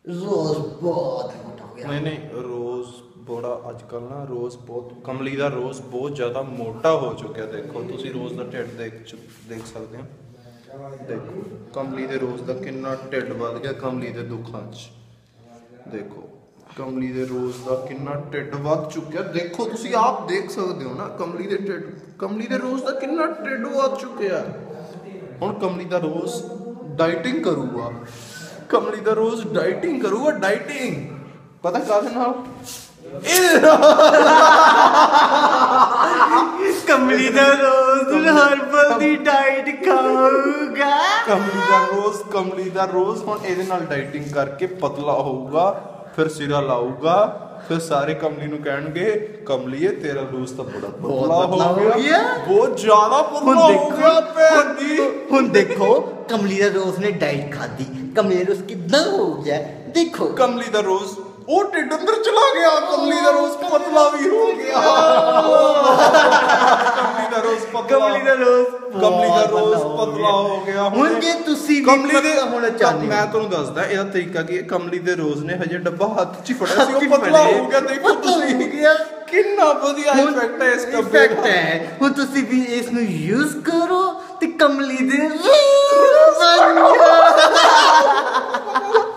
रोज बहुत मोटा हो गया। नहीं रोज बड़ा अजकल ना रोज बहुत कमली का रोज बहुत ज़्यादा मोटा हो चुका। देखो तुसी रोज का ढिड देख सकते हो। देखो कमली के रोज का कितना ढिड वध गया कमली के दुखों च। देखो कमली के रोज का कितना ढिड वध चुका। देखो तुसी आप देख सकते हो ना कमली के रोज का कितना ढिड वध चुका। हुण कमली का रोज डाइटिंग करूगा। कमली का रोज डाइटिंग करूगा। डाइटिंग पता काहदे नाल कमली दा रोज हर्बल दी डाइट खाऊगा। कमली दा रोज हुण इहदे नाल डाइटिंग करके पतला होऊगा फिर सिरा लाऊगा फिर सारे कमली नूं कहणगे कमलीए तेरा रोज तो बड़ा पतला हो गया बहुत ज्यादा पतला हो गया। भैन दी हुण देखो कमली दा रोज ने डाइट खादी कमली दा रोज कितना हो गया। देखो कमली दा रोज वो ढिड अंदर चला गया। कमली दा रोज पतला भी हो गया। कमली दा रोज पतला हो गया। हुण जे तुसी कमली दे होना चाहते मैं तुहानू दसदा ਇਹਦਾ तरीका की कमली दे रोज ने हजे डब्बा हाथ च ही फड़िया सी पतला हो गया। देखो तुसी कितना ਵਧੀਆ इफेक्ट है इसका। इफेक्ट है हुण तुसी भी इस नु यूज करो ते कमली दे